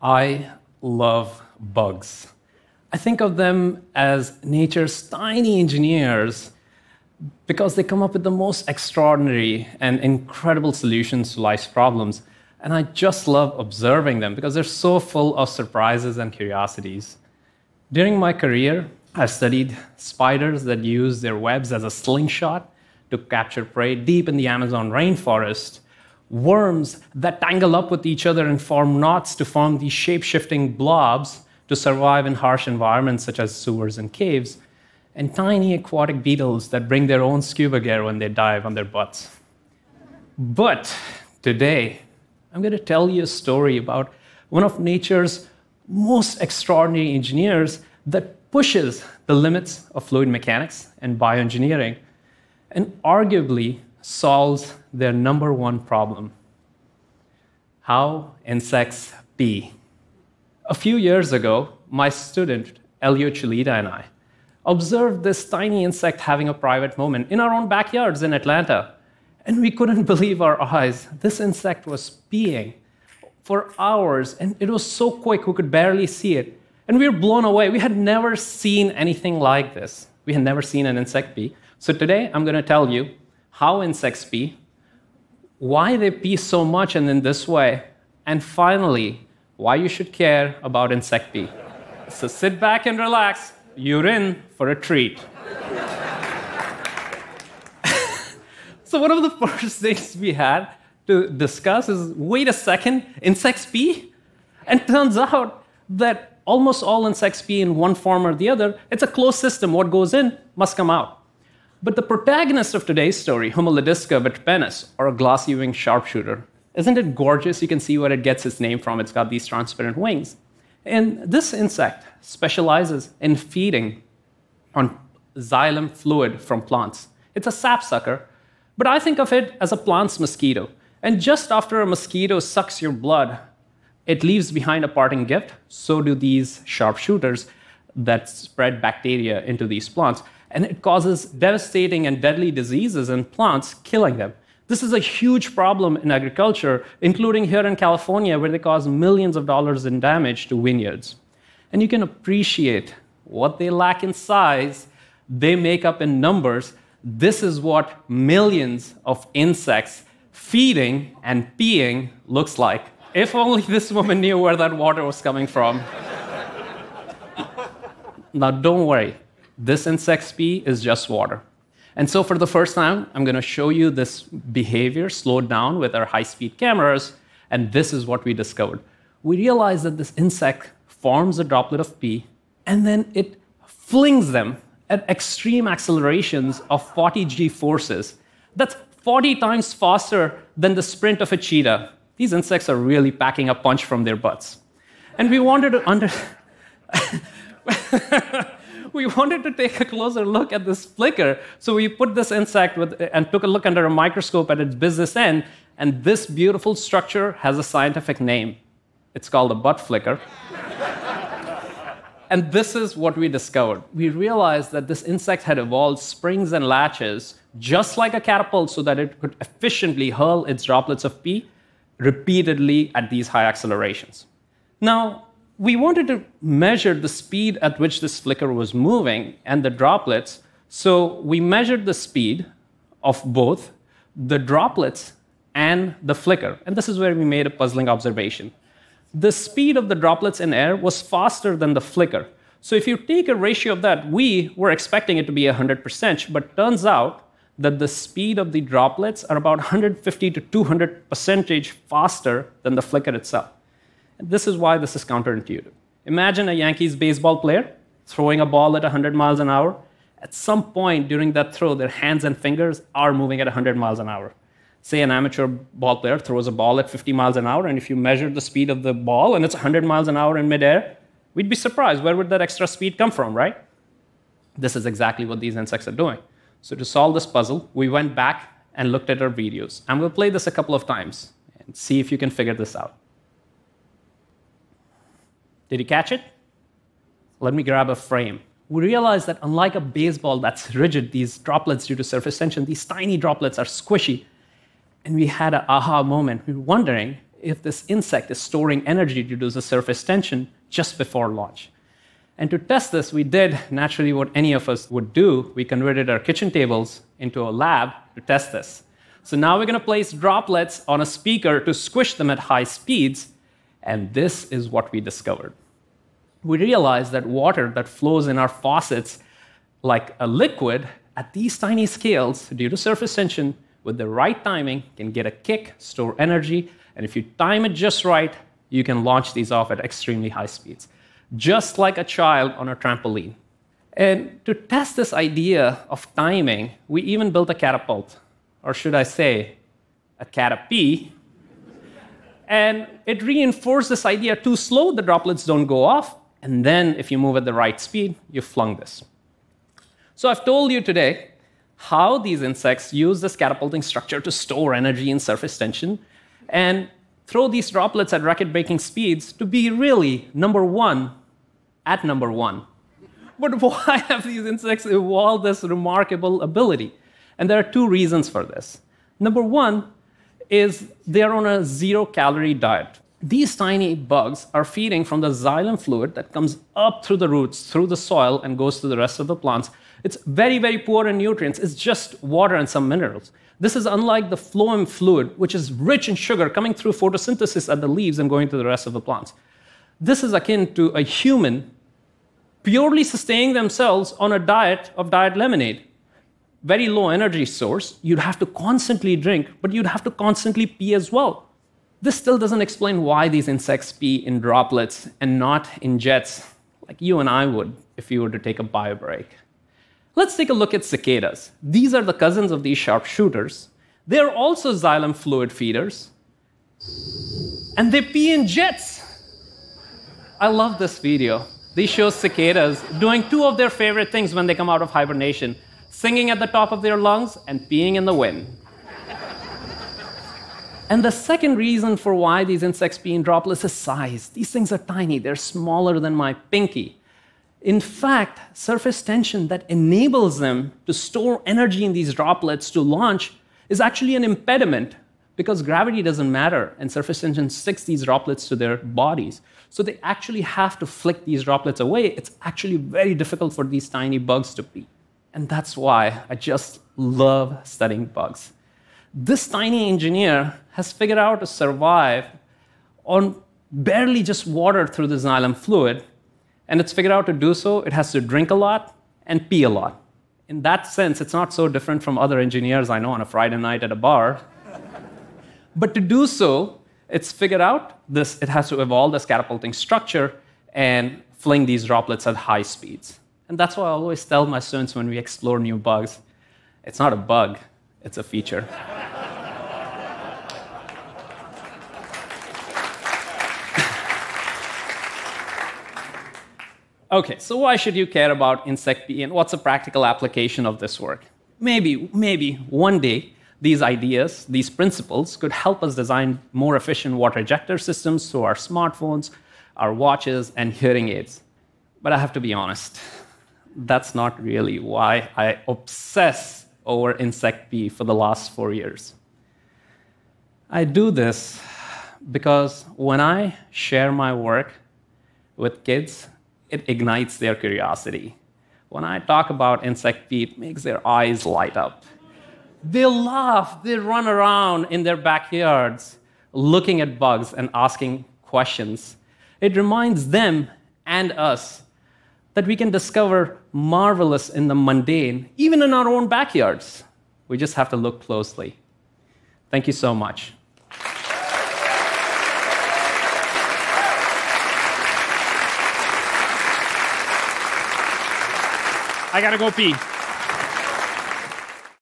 I love bugs. I think of them as nature's tiny engineers because they come up with the most extraordinary and incredible solutions to life's problems. And I just love observing them because they're so full of surprises and curiosities. During my career, I've studied spiders that use their webs as a slingshot to capture prey deep in the Amazon rainforest, worms that tangle up with each other and form knots to form these shape-shifting blobs to survive in harsh environments such as sewers and caves, and tiny aquatic beetles that bring their own scuba gear when they dive on their butts. But today, I'm going to tell you a story about one of nature's most extraordinary engineers that pushes the limits of fluid mechanics and bioengineering and arguably solves their number one problem: how insects pee. A few years ago, my student, Elio Chulita, and I observed this tiny insect having a private moment in our own backyards in Atlanta. And we couldn't believe our eyes. This insect was peeing for hours, and it was so quick we could barely see it. And we were blown away. We had never seen anything like this. We had never seen an insect pee. So today, I'm going to tell you how insects pee, why they pee so much and in this way, and finally, why you should care about insect pee. So sit back and relax. You're in for a treat. So one of the first things we had to discuss is, wait a second, insects pee? And it turns out that almost all insects pee in one form or the other. It's a closed system. What goes in must come out. But the protagonist of today's story, Homolodisca vitripennis, or a glassy-winged sharpshooter, isn't it gorgeous? You can see where it gets its name from. It's got these transparent wings. And this insect specializes in feeding on xylem fluid from plants. It's a sapsucker, but I think of it as a plant's mosquito. And just after a mosquito sucks your blood, it leaves behind a parting gift. So do these sharpshooters that spread bacteria into these plants. And it causes devastating and deadly diseases in plants, killing them. This is a huge problem in agriculture, including here in California, where they cause millions of dollars in damage to vineyards. And you can appreciate what they lack in size, they make up in numbers. This is what millions of insects feeding and peeing looks like. If only this woman knew where that water was coming from. Now, don't worry. This insect's pee is just water. And so for the first time, I'm going to show you this behavior slowed down with our high-speed cameras, and this is what we discovered. We realized that this insect forms a droplet of pee, and then it flings them at extreme accelerations of 40 g-forces. That's 40 times faster than the sprint of a cheetah. These insects are really packing a punch from their butts. And we wanted to we wanted to take a closer look at this flicker, so we put this insect and took a look under a microscope at its business end, and this beautiful structure has a scientific name. It's called a butt flicker. And this is what we discovered. We realized that this insect had evolved springs and latches, just like a catapult, so that it could efficiently hurl its droplets of pee repeatedly at these high accelerations. Now, we wanted to measure the speed at which this flicker was moving and the droplets, so we measured the speed of both the droplets and the flicker. And this is where we made a puzzling observation. The speed of the droplets in air was faster than the flicker. So if you take a ratio of that, we were expecting it to be 100%, but turns out that the speed of the droplets are about 150 to 200% faster than the flicker itself. And this is why this is counterintuitive. Imagine a Yankees baseball player throwing a ball at 100 miles an hour. At some point during that throw, their hands and fingers are moving at 100 miles an hour. Say an amateur ball player throws a ball at 50 miles an hour, and if you measure the speed of the ball and it's 100 miles an hour in midair, we'd be surprised. Where would that extra speed come from, right? This is exactly what these insects are doing. So to solve this puzzle, we went back and looked at our videos. And we'll play this a couple of times and see if you can figure this out. Did you catch it? Let me grab a frame. We realized that unlike a baseball that's rigid, these droplets due to surface tension, these tiny droplets are squishy. And we had an aha moment. We were wondering if this insect is storing energy to reduce the surface tension just before launch. And to test this, we did naturally what any of us would do. We converted our kitchen tables into a lab to test this. So now we're going to place droplets on a speaker to squish them at high speeds, and this is what we discovered. We realized that water that flows in our faucets like a liquid at these tiny scales, due to surface tension, with the right timing, can get a kick, store energy, and if you time it just right, you can launch these off at extremely high speeds, just like a child on a trampoline. And to test this idea of timing, we even built a catapult, or should I say, a catapee. And it reinforced this idea: too slow, the droplets don't go off, and then if you move at the right speed, you flung this. So I've told you today how these insects use this catapulting structure to store energy in surface tension and throw these droplets at record-breaking speeds to be really number one at number one. But why have these insects evolved this remarkable ability? And there are two reasons for this. Number one is they're on a zero-calorie diet. These tiny bugs are feeding from the xylem fluid that comes up through the roots, through the soil, and goes to the rest of the plants. It's very, very poor in nutrients. It's just water and some minerals. This is unlike the phloem fluid, which is rich in sugar coming through photosynthesis at the leaves and going to the rest of the plants. This is akin to a human purely sustaining themselves on a diet of diet lemonade. Very low energy source. You'd have to constantly drink, but you'd have to constantly pee as well. This still doesn't explain why these insects pee in droplets and not in jets, like you and I would if you were to take a bio break. Let's take a look at cicadas. These are the cousins of these sharpshooters. They're also xylem fluid feeders, and they pee in jets. I love this video. This shows cicadas doing two of their favorite things when they come out of hibernation: singing at the top of their lungs and peeing in the wind. And the second reason for why these insects pee in droplets is size. These things are tiny. They're smaller than my pinky. In fact, surface tension that enables them to store energy in these droplets to launch is actually an impediment, because gravity doesn't matter, and surface tension sticks these droplets to their bodies. So they actually have to flick these droplets away. It's actually very difficult for these tiny bugs to pee. And that's why I just love studying bugs. This tiny engineer has figured out to survive on barely just water through the xylem fluid. And it's figured out to do so, it has to drink a lot and pee a lot. In that sense, it's not so different from other engineers I know on a Friday night at a bar. But to do so, it's figured out this, it has to evolve this catapulting structure and fling these droplets at high speeds. And that's why I always tell my students when we explore new bugs, it's not a bug, it's a feature. Okay, so why should you care about insect pee, and what's a practical application of this work? Maybe one day, these ideas, these principles, could help us design more efficient water ejector systems through our smartphones, our watches, and hearing aids. But I have to be honest, that's not really why I obsess over insect pee for the last 4 years. I do this because when I share my work with kids, it ignites their curiosity. When I talk about insect pee, it makes their eyes light up. They laugh, they run around in their backyards looking at bugs and asking questions. It reminds them and us that we can discover marvelous in the mundane, even in our own backyards. We just have to look closely. Thank you so much. I gotta go pee.